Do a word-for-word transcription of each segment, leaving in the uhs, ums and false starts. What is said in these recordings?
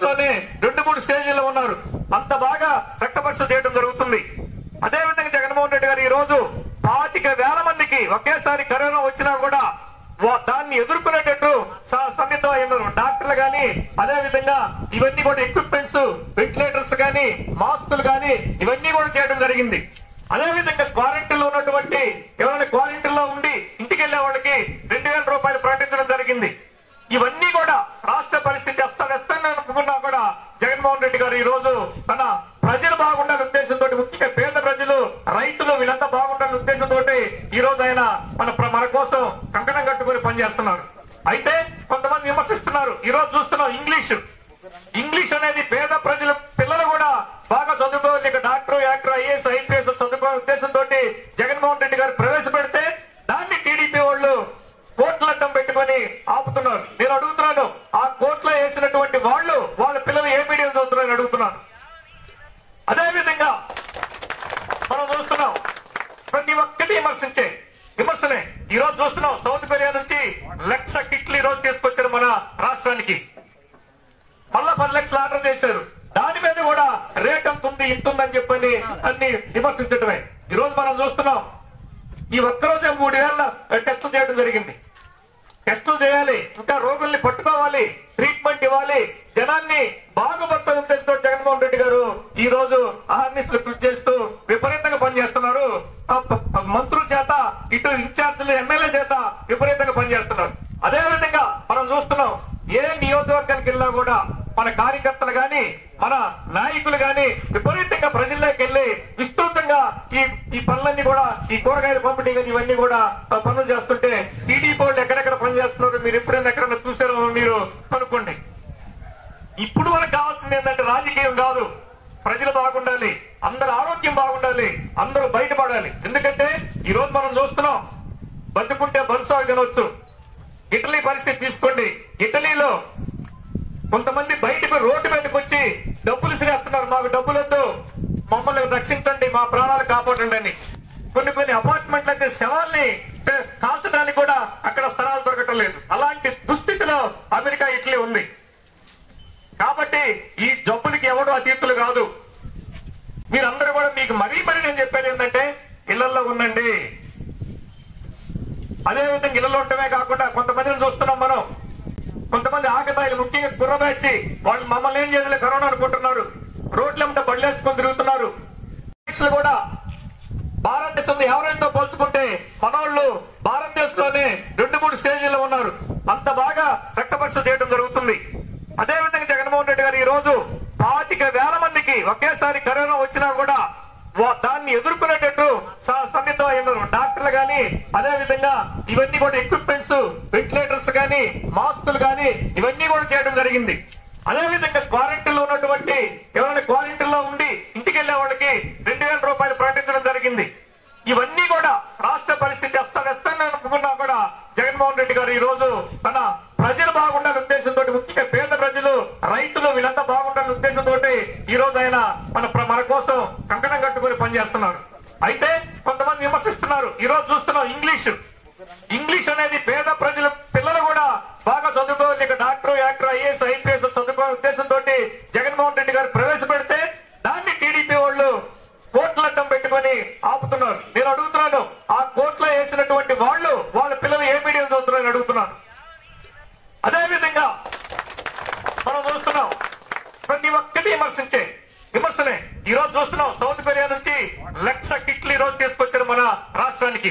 దశలోనే రెండు మూడు స్టేజీల్లో ఉన్నారు. అంత బాగా రక్త పరీక్ష చేయడం జరుగుతుంది. అదేవిధంగా జగన్మోహన్ రెడ్డి గారు ఈ రోజు పాతిక వేల మందికి ఒకేసారి కరోనా వచ్చినా కూడా దాన్ని ఎదుర్కొనేటట్టు సన్నిధం అయినారు డాక్టర్లు గాని, అదే విధంగా ఇవన్నీ కూడా ఎక్విప్మెంట్స్, వెంటిలేటర్స్ గాని, మాస్కులు గాని ఇవన్నీ కూడా చేయడం జరిగింది. అదే విధంగా క్వారంటైన్ లో ఉన్నటువంటి ఎవరైనా క్వారంటైన్ లో ఉండి ఇంటికి వెళ్లే వాళ్ళకి రెండు వేల రూపాయలు ప్రకటించడం జరిగింది. ఇవన్నీ కూడా రాష్ట్ర పరిస్థితి అస్తవ్యస్తంగా అనుకున్నా కూడా జగన్మోహన్ రెడ్డి గారు ఈ రోజు తన ప్రజలు బాగుండాలనే ఉద్దేశంతో, ముఖ్యంగా పేద ప్రజలు, రైతులు వీళ్ళంతా బాగుండాలనే ఉద్దేశంతో ఈ రోజు ఆయన మన మన కోసం కంకణం కట్టుకుని పనిచేస్తున్నారు. అయితే కొంతమంది విమర్శిస్తున్నారు. ఈ రోజు చూస్తున్నాం ఇంగ్లీష్ ఇంగ్లీష్ అనేది పేద ప్రజల పిల్లలు కూడా బాగా చదువుకోవాలి, ఇక డాక్టర్, యాక్టర్, ఐఏఎస్, ఐపీఎస్ చదువుకోవాలనే ఉద్దేశంతో జగన్మోహన్ రెడ్డి గారు ప్రవేశపెడితే దాన్ని టీడీపీ వాళ్ళు కోట్ల అడ్డం పెట్టుకొని ఆపుతున్నారు. నేను అడుగుతున్నాను, ఆ కోట్లో వేసినటువంటి వాళ్ళు వాళ్ళ పిల్లలు ఏ మీడియం చదువుతున్నారని అడుగుతున్నాను. అదే విధంగా మనం చూస్తున్నాం ప్రతి ఒక్కటి విమర్శించే విమర్శనే. ఈ రోజు చూస్తున్నాం సౌత్ కొరియా నుంచి లక్ష కిట్లు ఈ రోజు తీసుకొచ్చారు మన రాష్ట్రానికి. మళ్ళా పది లక్షలు ఆర్డర్ చేశారు. దాని మీద కూడా రేట్ అంత ఉంది, ఇంత ఉందని చెప్పని అన్ని విమర్శించడమే. ఈ రోజు మనం చూస్తున్నాం ఈ ఒక్కరోజే మూడు వేల టెస్టులు చేయడం జరిగింది. టెస్టులు చేయాలి, ఇంకా రోగుల్ని పట్టుకోవాలి, ట్రీట్మెంట్ ఇవ్వాలి, జనాన్ని బాగుపడుతున్న ఉద్దేశంతో జగన్మోహన్ రెడ్డి గారు ఈ రోజు అహర్నిశలు కృషి చేస్తూ విపరీతంగా పనిచేస్తున్నారు. మంత్రుల చేత, ఇటు ఇన్ఛార్జీలు, ఎమ్మెల్యే చేత విపరీతంగా పనిచేస్తున్నారు. అదే విధంగా మనం చూస్తున్నాం ఏ నియోజకవర్గానికి వెళ్ళినా కూడా మన కార్యకర్తలు గాని, మన నాయకులు గాని విపరీతంగా ప్రజల్లోకి వెళ్లి విస్తృతంగా ఈ ఈ పనులన్నీ కూడా, ఈ కూరగాయల పంపిణీ కానీ ఇవన్నీ కూడా పనులు చేస్తుంటే టీడీపీ వాళ్ళు ఎక్కడెక్కడ పని చేస్తున్నారు మీరు ఎప్పుడైనా ఎక్కడైనా చూసారో మీరు కనుక్కోండి. ఇప్పుడు మనకు కావాల్సింది ఏంటంటే రాజకీయం కాదు, ప్రజలు బాగుండాలి, అందరు ఆరోగ్యం బాగుండాలి, అందరూ బయటపడాలి. ఎందుకంటే ఈ రోజు మనం చూస్తున్నాం బతుకుంటే బలుసాగు తినవచ్చు. ఇటలీ పరిస్థితి తీసుకోండి. ఇటలీలో కొంతమంది బయటకు రోడ్డు మీదకి వచ్చి డబ్బులు సిరేస్తున్నారు, మాకు డబ్బులు వద్దు, మమ్మల్ని రక్షించండి, మా ప్రాణాలు కాపాడండి అని. కొన్ని కొన్ని అపార్ట్మెంట్లు అయితే శవాల్ని కాల్చడానికి కూడా అక్కడ స్థలాలు దొరకటం లేదు. అలాంటి దుస్థితిలో అమెరికా, ఇటలీ ఉంది. కాబట్టి ఈ జబ్బులకి ఎవడు అతీతులు కాదు. మీరందరూ కూడా మీకు మరీ మరీ నేను చెప్పేది ఏంటంటే ఇళ్లలో ఉండండి. అదేవిధంగా ఇళ్లలో ఉండటమే కాకుండా కొంతమందిని చూస్తున్నాం మనం, కొంతమంది ఆకతాయిలు, ముఖ్యంగా కుర్రబేచి వాళ్ళు మమ్మల్ని ఏం చేయలేదు కరోనా అనుకుంటున్నారు, రోడ్లంతా బళ్ళేసుకొని తిరుగుతున్నారు. కూడా భారతదేశంలో ఎవరైనా పోల్చుకుంటే మనోళ్ళు భారతదేశంలోనే రెండు మూడు స్టేజీల్లో ఉన్నారు. అంత బాగా రక్త పరీక్ష చేయడం జరుగుతుంది. అదేవిధంగా జగన్మోహన్ రెడ్డి గారు ఈ రోజు పాతిక వేల మందికి ఒకేసారి కరోనా వచ్చినా కూడా దాన్ని ఎదుర్కొనేటట్టు సన్నిధం అయినారు డాక్టర్లు గాని, అదే విధంగా ఇవన్నీ కూడా ఎక్విప్మెంట్స్, వెంటిలేటర్స్ గాని, మాస్కులు గాని ఇవన్నీ కూడా చేయడం జరిగింది. అదే విధంగా క్వారంటైన్ లో ఉన్నటువంటి ఎవరైనా క్వారంటైన్ లో ఉండి ఇంటికి వెళ్లే వాళ్ళకి రెండు వేల రూపాయలు ప్రకటించడం జరిగింది. ఇవన్నీ కూడా రాష్ట్ర పరిస్థితి అస్తవ్యస్తంగా అనుకున్నా కూడా జగన్మోహన్ రెడ్డి గారు ఈ రోజు తన ప్రజలు బాగుండాలనే ఉద్దేశంతో, ముఖ్యంగా పేద ప్రజలు, రైతులు వీళ్ళంతా బాగుండాలనే ఉద్దేశంతో ఈ రోజు ఆయన మన మన కోసం కంకణం కట్టుకుని పనిచేస్తున్నారు. అయితే కొంతమంది విమర్శిస్తున్నారు. ఈ రోజు చూస్తున్నాం ఇంగ్లీష్ ఇంగ్లీష్ అనేది పేద ప్రజల పిల్లలు కూడా బాగా చదువుకోవాలి, ఇక డాక్టర్, యాక్టర్, ఐఏఎస్, ఐపీఎస్ చదువుకోవాలనే ఉద్దేశంతో జగన్మోహన్ రెడ్డి గారు ప్రవేశపెడితే దాన్ని టీడీపీ వాళ్ళు కోట్ల అడ్డం పెట్టుకొని ఆపుతున్నారు. నేను అడుగుతున్నాను, ఆ కోట్లో వేసినటువంటి వాళ్ళు వాళ్ళ పిల్లలు ఏ మీడియం చదువుతున్నారని అడుగుతున్నాను. అదే విధంగా మనం చూస్తున్నాం ప్రతి ఒక్కటి విమర్శించే విమర్శనే. ఈ రోజు చూస్తున్నాం సౌత్ కొరియా నుంచి లక్ష కిట్లు ఈ రోజు తీసుకొచ్చారు మన రాష్ట్రానికి.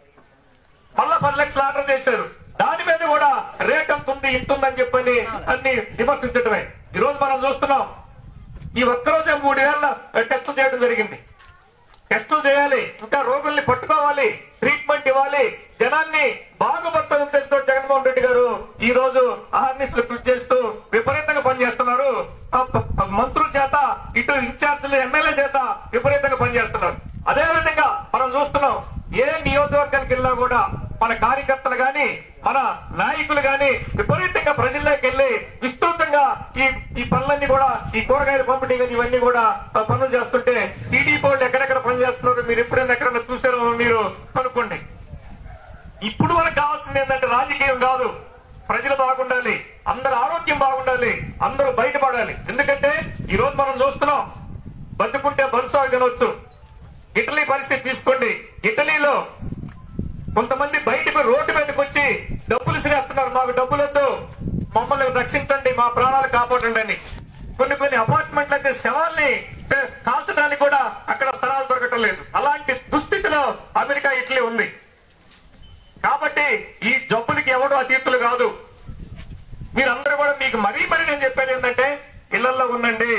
మళ్ళా పది లక్షలు ఆర్డర్ చేశారు. దాని మీద కూడా రేట్ అంత ఉంది, ఇంత ఉందని చెప్పని అన్ని విమర్శించడమే. ఈ రోజు మనం చూస్తున్నాం ఈ ఒక్కరోజే మూడు వేల టెస్టులు చేయడం జరిగింది. టెస్టులు చేయాలి, ఇంకా రోగుల్ని పట్టుకోవాలి, ట్రీట్మెంట్ ఇవ్వాలి, జనాన్ని బాగుపడుతున్న ఉద్దేశంతో జగన్మోహన్ రెడ్డి గారు ఈ రోజు అహర్నిశలు కృషి చేస్తూ విపరీతంగా పనిచేస్తున్నారు. మంత్రుల చేత, ఇటు ఇన్ఛార్జీలు, ఎమ్మెల్యే చేత విపరీతంగా పనిచేస్తున్నారు. అదే విధంగా మనం చూస్తున్నాం ఏ నియోజకవర్గానికి వెళ్ళినా కూడా మన కార్యకర్తలు గాని, మన నాయకులు గాని విపరీతంగా ప్రజల్లోకి వెళ్లి విస్తృతంగా ఈ ఈ పనులన్నీ కూడా, ఈ కూరగాయల పంపిణీ కానీ ఇవన్నీ కూడా పనులు చేస్తుంటే టీడీపీ వాళ్ళు ఎక్కడెక్కడ పని చేస్తున్నారు మీరు ఎప్పుడైనా ఎక్కడైనా చూసారో మీరు కనుక్కోండి. ఇప్పుడు మనకు కావాల్సింది ఏంటంటే రాజకీయం కాదు, ప్రజలు బాగుండాలి, అందరు ఆరోగ్యం బాగుండాలి, అందరూ బయటపడాలి. ఎందుకంటే ఈ రోజు మనం చూస్తున్నాం, బతుకుంటే బరుసాగు తినవచ్చు. ఇటలీ పరిస్థితి తీసుకోండి. ఇటలీలో కొంతమంది బయటకు రోడ్డు మీదకి వచ్చి డబ్బులు సిరేస్తున్నారు. మాకు డబ్బులు వద్దు, మమ్మల్ని రక్షించండి, మా ప్రాణాలు కాపాడండి అని. కొన్ని కొన్ని అపార్ట్మెంట్లు అయితే శవాల్ని కాల్చడానికి కూడా అక్కడ స్థలాలు దొరకటం లేదు. అలాంటి దుస్థితిలో అమెరికా, ఇటలీ ఉంది. కాబట్టి ఈ జబ్బులకి ఎవడో అతీతులు కాదు. మీరందరూ కూడా, మీకు మరీ మరీ నేను చెప్పేది ఏంటంటే ఇళ్లలో ఉండండి.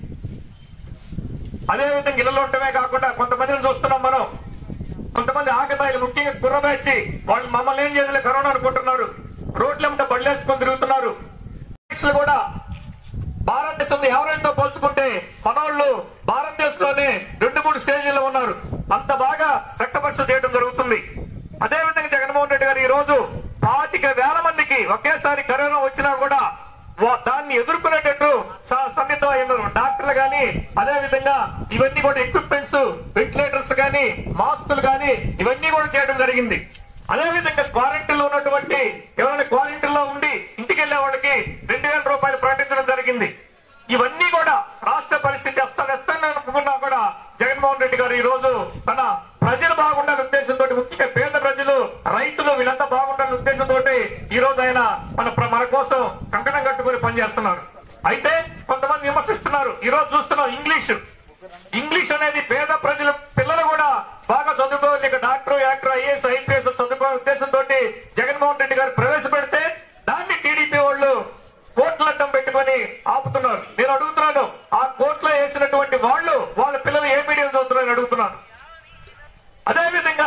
అదేవిధంగా ఇళ్లలో ఉండటమే కాకుండా కొంతమందిని చూస్తున్నాం మనం, కొంతమంది ఆకతాయిలు, ముఖ్యంగా కుర్రబేచి వాళ్ళు మమ్మల్ని ఏం చేయలేదు కరోనా అనుకుంటున్నారు, రోడ్లంతా బళ్ళేసుకొని తిరుగుతున్నారు. కూడా భారతదేశంలో ఎవరైనా పోల్చుకుంటే మనోళ్ళు భారతదేశంలోనే రెండు మూడు స్టేజీల్లో ఉన్నారు. అంత బాగా రక్త పరీక్ష చేయడం జరుగుతుంది. అదేవిధంగా జగన్మోహన్ రెడ్డి గారు ఈ రోజు పాతిక వేల మందికి ఒకేసారి కరోనా వచ్చినా కూడా దాన్ని ఎదుర్కొనేటట్టు సన్నిధం అయినారు డాక్టర్లు గాని. అదే విధంగా ఇవన్నీ కూడా ఎక్విప్మెంట్స్, వెంటిలేటర్స్ గాని, మాస్కులు గాని ఇవన్నీ కూడా చేయడం జరిగింది. అదే విధంగా క్వారంటైన్ లో ఉన్నటువంటి ఎవరైనా క్వారంటైన్ లో ఉండి ఇంటికి వెళ్లే వాళ్ళకి రెండు వేల రూపాయలు ప్రకటించడం జరిగింది. ఇవన్నీ కూడా రాష్ట్ర పరిస్థితి అస్తవ్యస్తంగా అనుకున్నా కూడా జగన్మోహన్ రెడ్డి గారు ఈ రోజు తన ప్రజలు బాగుండాలనే ఉద్దేశంతో, ముఖ్యంగా పేద ప్రజలు, రైతులు వీళ్ళంతా బాగుండాలనే ఉద్దేశంతో ఈ రోజు ఆయన మన మన కోసం కంకణం కట్టుకుని పనిచేస్తున్నారు. అయితే కొంతమంది విమర్శిస్తున్నారు. ఈ రోజు చూస్తున్నాం ఇంగ్లీష్ ఇంగ్లీష్ అనేది పేద ప్రజల పిల్లలు కూడా బాగా చదువుకోవాలి, ఇక డాక్టర్, యాక్టర్, ఐఏఎస్, ఐపీఎస్ చదువుకోవాలనే ఉద్దేశంతో జగన్మోహన్ రెడ్డి గారు ప్రవేశపెడితే దాన్ని టీడీపీ వాళ్ళు కోట్ల అడ్డం పెట్టుకొని ఆపుతున్నారు. నేను అడుగుతున్నాను, ఆ కోట్లో వేసినటువంటి వాళ్ళు వాళ్ళ పిల్లలు ఏ మీడియం చదువుతున్నారని అడుగుతున్నాను. అదే విధంగా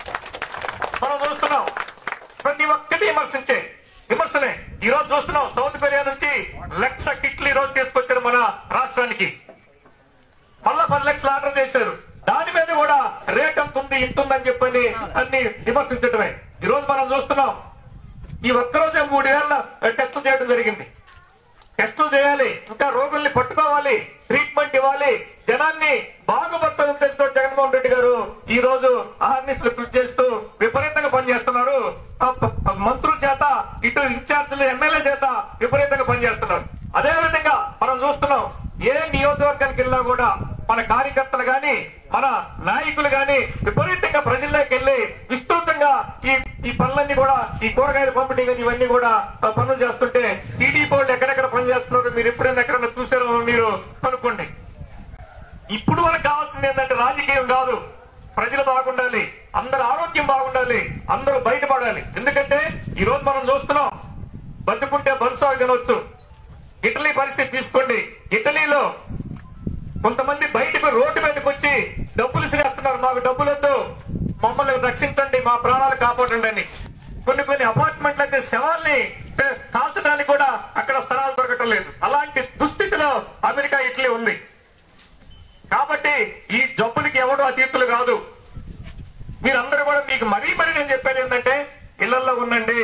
మనం చూస్తున్నాం, ప్రతి ఒక్కటి విమర్శించే విమర్శనే. ఈ రోజు చూస్తున్నాం, సౌత్ కొరియా నుంచి లక్ష కిట్లు ఈ రోజు తీసుకొచ్చారు మన రాష్ట్రానికి. మళ్ళా పది లక్షలు ఆర్డర్ చేశారు. దాని మీద కూడా రేట్ అంత ఉంది, ఇంత ఉందని చెప్పని అన్ని విమర్శించడమే. ఈ రోజు మనం చూస్తున్నాం, ఈ ఒక్కరోజే మూడు వేల టెస్టులు చేయడం జరిగింది. టెస్టులు చేయాలి, ఇంకా రోగుల్ని పట్టుకోవాలి, ట్రీట్మెంట్ ఇవ్వాలి, జనాన్ని బాగుపడతాను ఉద్దేశంతో జగన్మోహన్ రెడ్డి గారు ఈ రోజు అహర్నిశలు కృషి చేస్తూ విపరీతంగా పనిచేస్తున్నారు. మంత్రుల చేత, ఇటు ఇన్ఛార్జీలు, ఎమ్మెల్యే చేత విపరీతంగా పనిచేస్తున్నారు. అదే విధంగా మనం చూస్తున్నాం, ఏ నియోజకవర్గానికి వెళ్ళినా కూడా మన కార్యకర్తలు గాని, మన నాయకులు గాని విపరీతంగా ప్రజల్లోకి వెళ్లి విస్తృతంగా ఈ ఈ పనులన్నీ కూడా, ఈ కూరగాయల పంపిణీ కానీ ఇవన్నీ కూడా పనులు చేస్తుంటే టీడీపీ వాళ్ళు ఎక్కడెక్కడ పని చేస్తున్నారు మీరు ఎప్పుడైనా ఎక్కడైనా చూసారో మీరు కనుక్కోండి. ఇప్పుడు మనకు కావాల్సింది ఏంటంటే రాజకీయం కాదు, ప్రజలు బాగుండాలి, అందరు ఆరోగ్యం బాగుండాలి, అందరూ బయటపడాలి. ఎందుకంటే ఈ రోజు మనం చూస్తున్నాం, బతుకుంటే బరుసాగు తినవచ్చు. ఇటలీ పరిస్థితి తీసుకోండి. ఇటలీలో కొంతమంది బయటకు రోడ్డు మీదకి వచ్చి డబ్బులు సిరేస్తున్నారు. మాకు డబ్బులు వద్దు, మమ్మల్ని రక్షించండి, మా ప్రాణాలు కాపాడండి అని. కొన్ని కొన్ని అపార్ట్మెంట్లు అయితే శవాల్ని కాల్చడానికి కూడా అక్కడ స్థలాలు దొరకటం లేదు. అలాంటి దుస్థితిలో అమెరికా, ఇటలీ ఉంది. కాబట్టి ఈ జబ్బులకి ఎవడో అతీతులు కాదు. మీరందరూ కూడా, మీకు మరీ మరీ నేను చెప్పేది ఏంటంటే ఇళ్లలో ఉండండి.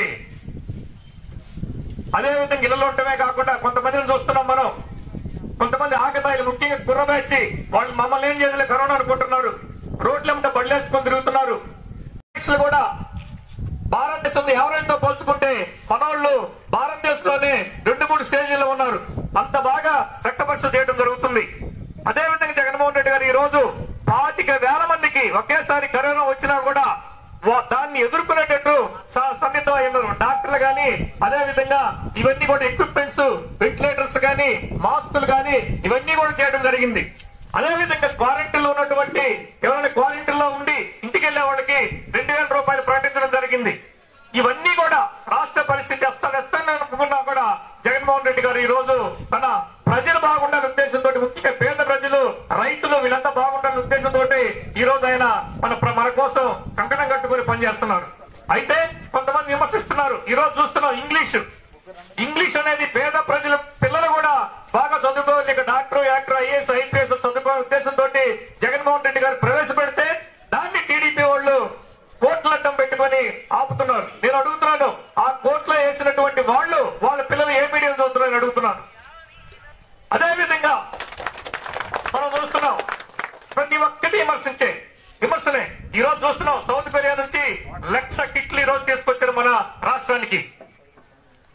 అదేవిధంగా ఇళ్లలో ఉండటమే కాకుండా కొంతమందిని చూస్తున్నాం మనం, కొంతమంది ఆకతాయిలు, ముఖ్యంగా కుర్రబేచి వాళ్ళు మమ్మల్ని ఏం చేయలేదు కరోనా అనుకుంటున్నారు, రోడ్లంతా బళ్ళేసుకొని తిరుగుతున్నారు. కూడా భారతదేశంలో ఎవరైనా పోల్చుకుంటే మనోళ్ళు భారతదేశంలోనే రెండు మూడు స్టేజీల్లో ఉన్నారు. అంత బాగా రక్త పరీక్ష చేయడం జరుగుతుంది. అదేవిధంగా జగన్మోహన్ రెడ్డి గారు ఈ రోజు పాతిక వేల మందికి ఒకేసారి కరోనా వచ్చినా కూడా దాన్ని ఎదుర్కొనేటట్టు సన్నిధం అయినారు డాక్టర్లు గాని. అదే విధంగా ఇవన్నీ కూడా ఎక్విప్మెంట్స్, వెంటిలేటర్స్ గాని, మాస్కులు గాని ఇవన్నీ కూడా చేయడం జరిగింది. అదే విధంగా క్వారంటైన్ లో ఉన్నటువంటి ఎవరైనా క్వారంటైన్ లో ఉండి ఇంటికి వెళ్లే వాళ్ళకి రెండు వేల రూపాయలు ప్రకటించడం జరిగింది. ఇవన్నీ కూడా రాష్ట్ర పరిస్థితి అస్తవ్యస్తంగా అనుకున్నా కూడా జగన్మోహన్ రెడ్డి గారు ఈ రోజు తన ప్రజలు బాగుండాలనే ఉద్దేశంతో, ముఖ్యంగా పేద ప్రజలు, రైతులు వీళ్ళంతా బాగుండాలనే ఉద్దేశంతో ఈ రోజు ఆయన మన మన కోసం కంకణం కట్టుకుని పనిచేస్తున్నారు. అయితే కొంతమంది విమర్శిస్తున్నారు. ఈ రోజు చూస్తున్నాం, ఇంగ్లీష్ ఇంగ్లీష్ అనేది పేద ప్రజల పిల్లలు కూడా బాగా చదువుకోవాలి, ఇక డాక్టర్, యాక్టర్, ఐఏఎస్, ఐపీఎస్ చదువుకోవాలనే ఉద్దేశంతో జగన్మోహన్ రెడ్డి గారు ప్రవేశపెడితే దాన్ని టీడీపీ వాళ్ళు కోట్ల అడ్డం పెట్టుకొని ఆపుతున్నారు. నేను అడుగుతున్నాను, ఆ కోట్లో వేసినటువంటి వాళ్ళు వాళ్ళ పిల్లలు ఏ మీడియం చదువుతున్నారని అడుగుతున్నాను. అదే విధంగా మనం చూస్తున్నాం, ప్రతి ఒక్కటి విమర్శించే విమర్శనే. ఈ రోజు చూస్తున్నాం, సౌత్ కొరియా నుంచి లక్ష కిట్లు ఈ రోజు తీసుకొచ్చారు మన రాష్ట్రానికి.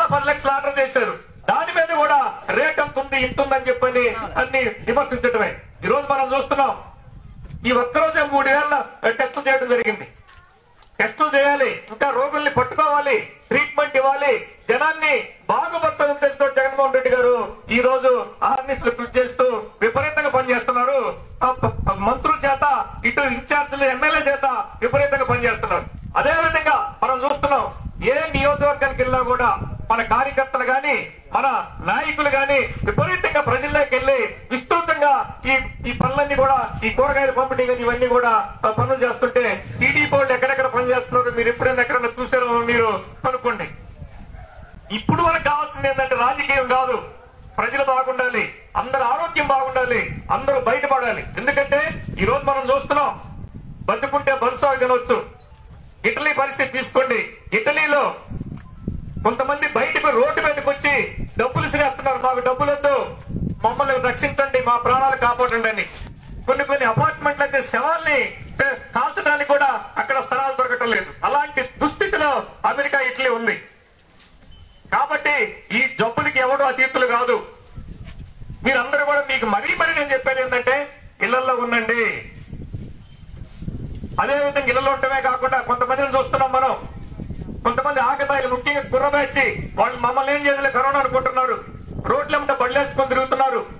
పది లక్షలు ఆర్డర్ చేశారు, దాని మీద కూడా రేట్ అంత ఉంది ఇంత ఉందని చెప్పని అన్ని విమర్శించడమే. ఈ రోజు మనం చూస్తున్నాం, ఈ ఒక్కరోజే మూడు వేల టెస్టులు చేయడం జరిగింది. టెస్టులు చేయాలి, ఇంకా రోగుల్ని పట్టుకోవాలి, ట్రీట్మెంట్ ఇవ్వాలి, జనాన్ని బాగుపడుతున్న ఉద్దేశంతో జగన్మోహన్ రెడ్డి గారు ఈ రోజు అహర్నిశలు కృషి చేస్తూ విపరీతంగా పనిచేస్తున్నారు. మంత్రుల చేత, ఇటు ఇన్ఛార్జీలు ఎమ్మెల్యే చేత విపరీతంగా పనిచేస్తున్నారు. అదే విధంగా మనం చూస్తున్నాం, ఏ నియోజకవర్గానికి వెళ్ళినా కూడా మన కార్యకర్తలు గాని మన నాయకులు గాని విపరీతంగా ప్రజల్లోకి వెళ్లి విస్తృతంగా ఈ ఈ పనులన్నీ కూడా, ఈ కూరగాయల పంపిణీ కానీ ఇవన్నీ కూడా పనులు చేస్తుంటే టీడీపీ వాళ్ళు ఎక్కడెక్కడ పని చేస్తున్నారు మీరు ఎప్పుడైనా ఎక్కడైనా చూసారో మీరు కనుక్కోండి. ఇప్పుడు మనకు కావాల్సింది ఏంటంటే రాజకీయం కాదు, ప్రజలు బాగుండాలి, అందరు ఆరోగ్యం బాగుండాలి, అందరూ బయటపడాలి. ఎందుకంటే ఈ రోజు మనం చూస్తున్నాం, బతుకుంటే బలుసాగు తినొచ్చు. ఇటలీ పరిస్థితి తీసుకోండి, ఇటలీలో కొంతమంది బయటకు రోడ్డు మీదకి వచ్చి డబ్బులు సిరేస్తున్నారు, మాకు డబ్బులు వద్దు, మమ్మల్ని రక్షించండి, మా ప్రాణాలు కాపాడండి అని. కొన్ని కొన్ని అపార్ట్మెంట్లు అయితే శవాల్ని కాల్చడానికి కూడా అక్కడ స్థలాలు దొరకటం లేదు. అలాంటి దుస్థితిలో అమెరికా, ఇటలీ ఉంది. కాబట్టి ఈ జబ్బులకి ఎవరు అతీతులు కాదు. మీరందరూ కూడా, మీకు మరీ మరీ నేను చెప్పేది ఏంటంటే ఇళ్లలో ఉండండి. అదేవిధంగా ఇళ్లలో ఉండటమే కాకుండా కొంతమందిని చూస్తున్నాం మనం, కొంతమంది ఆకతాయిలు, ముఖ్యంగా కుర్రబేచి వాళ్ళు మమ్మల్ని ఏం చేయలేదు కరోనా అనుకుంటున్నారు, రోడ్ల మీద బళ్ళేసుకొని తిరుగుతున్నారు.